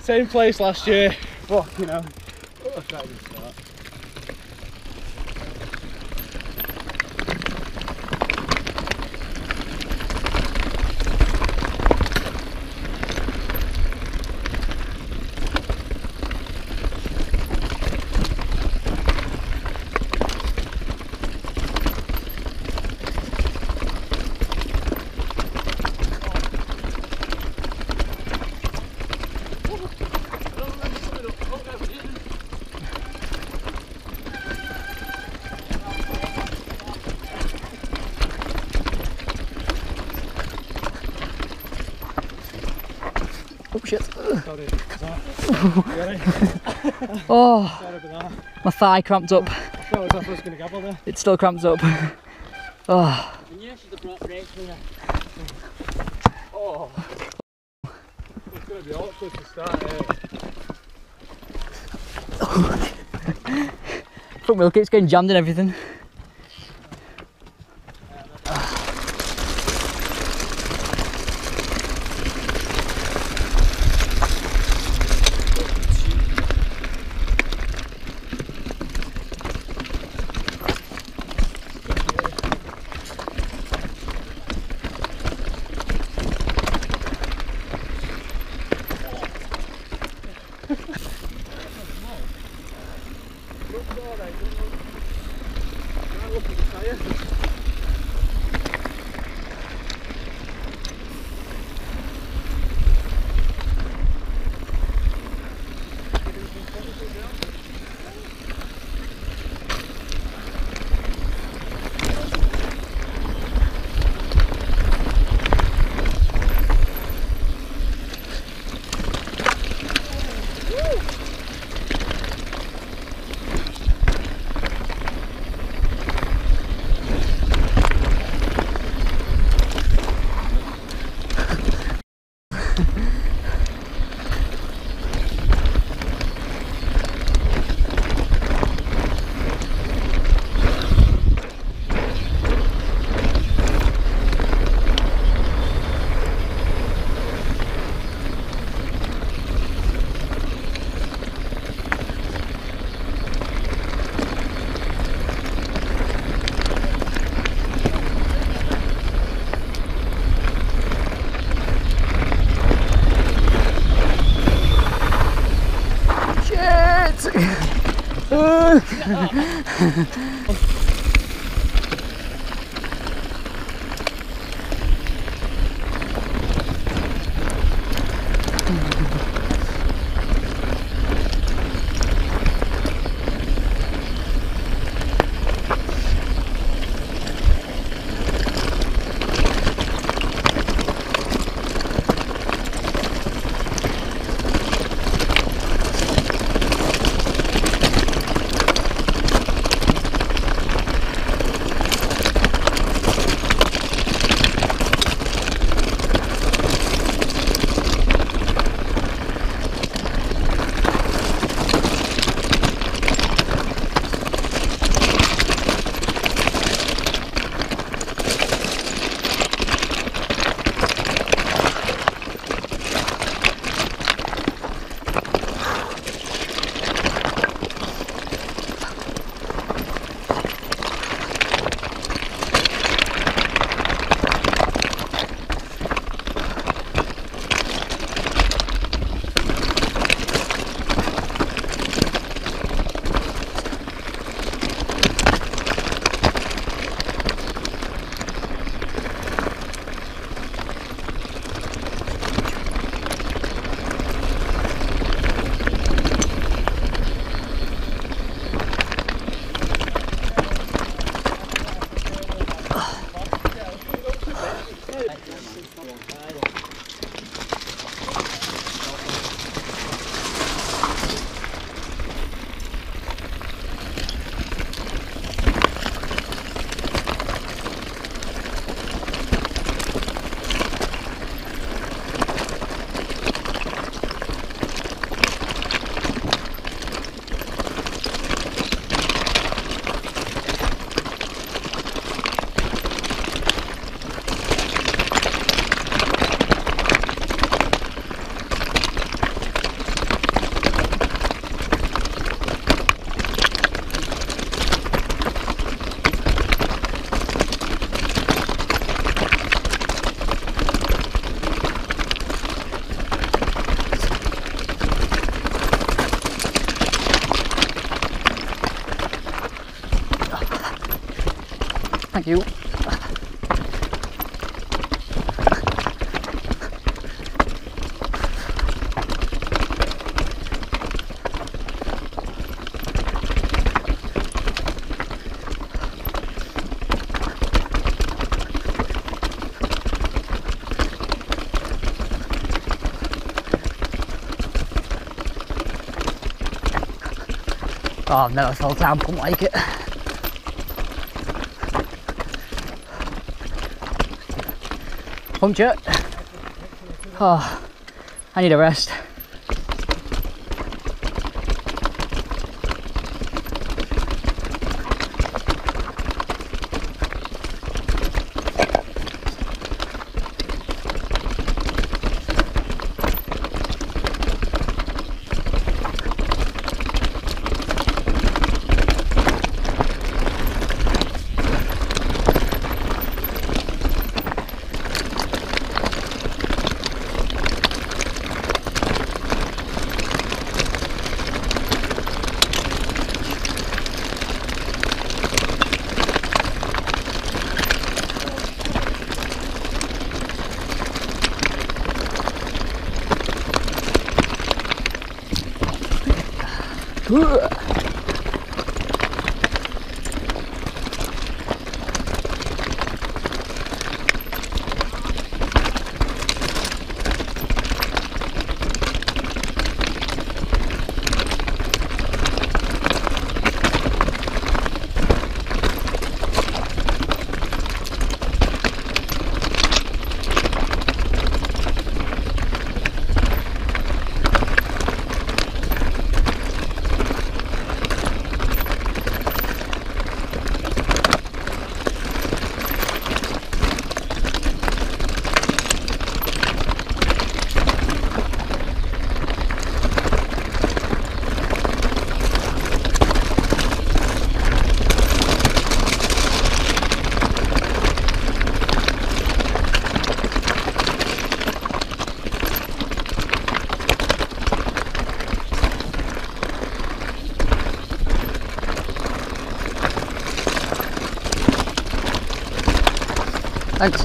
Same place last year. Fuck, you know. Oh, I tried to start. Oh shit. Sorry. Oh, Sorry about that. my thigh cramped up. I felt as if I was going to gabble there. It's still cramped up. Oh. I knew I should have brought brakes with her. Oh. It's going to be awkward to start Front wheel kit's getting jammed and everything. Thank you. Oh, I've never felt down pump like it. Puncture. Oh, I need a rest. Thanks.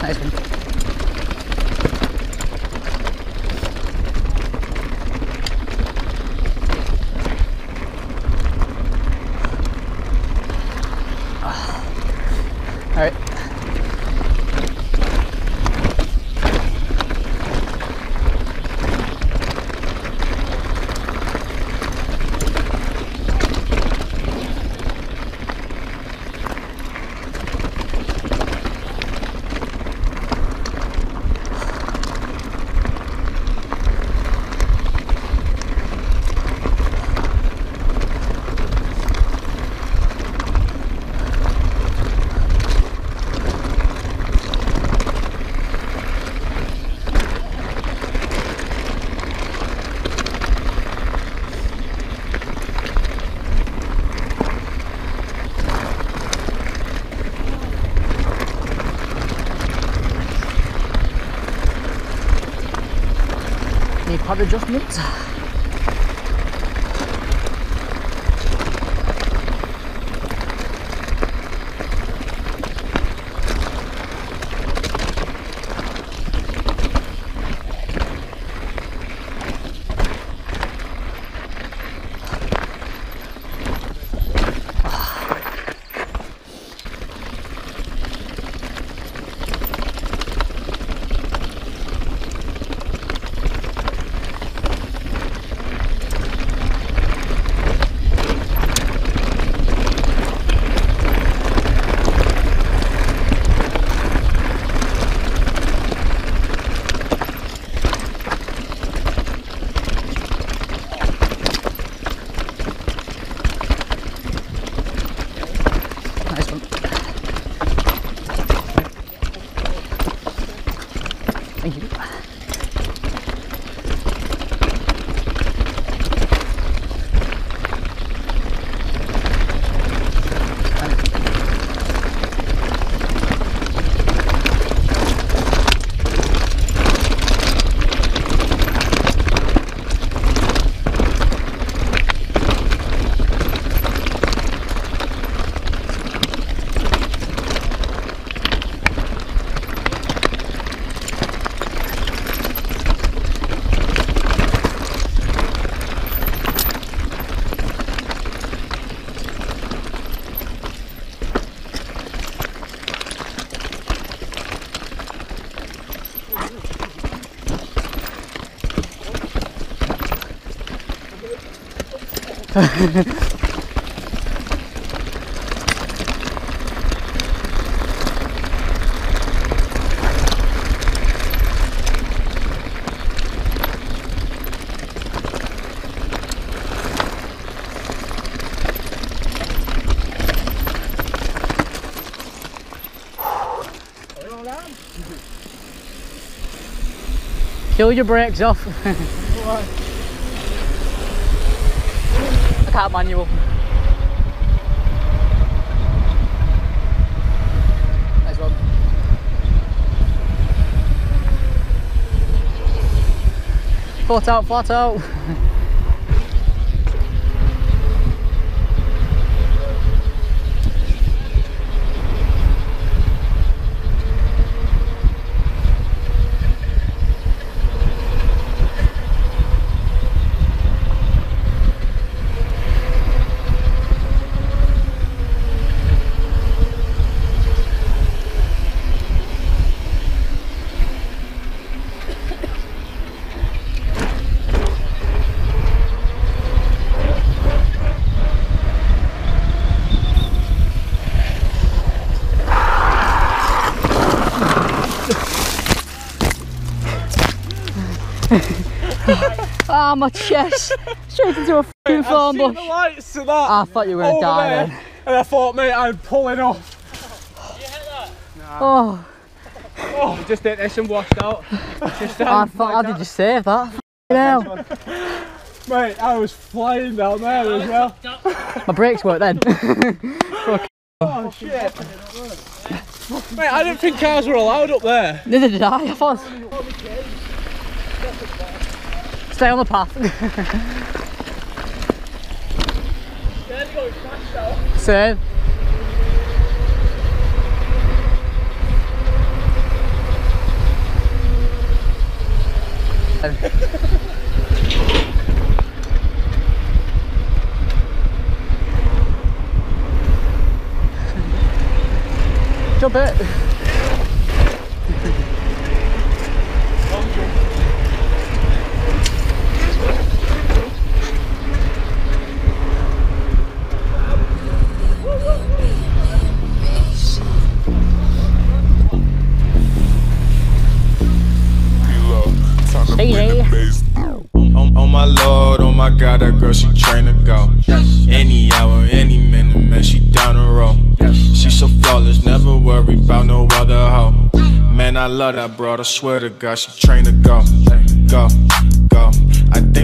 Nice one. All right. Need pad adjustments. Thank you. Kill your brakes off. I can't manual. Nice one. Flat out. Ah, my chest! Straight into a fucking thorn bush. The lights to that. I thought you were gonna die there, then. And I thought, mate, I'm pulling off. Did you hit that? Nah. Oh, just hit this and washed out. I thought, how did you save that? Hell. Mate, I was flying down there as well. My brakes worked then. Oh shit. Mate, I didn't think cars were allowed up there. Neither did I thought. Stay on the path. Same. little bit. Oh my lord, oh my god, that girl, she trained to go. Any hour, any minute, man, she down the road. She so flawless, never worry about no other hoe. Man, I love that broad, I swear to God, she trained to go. Go, go. I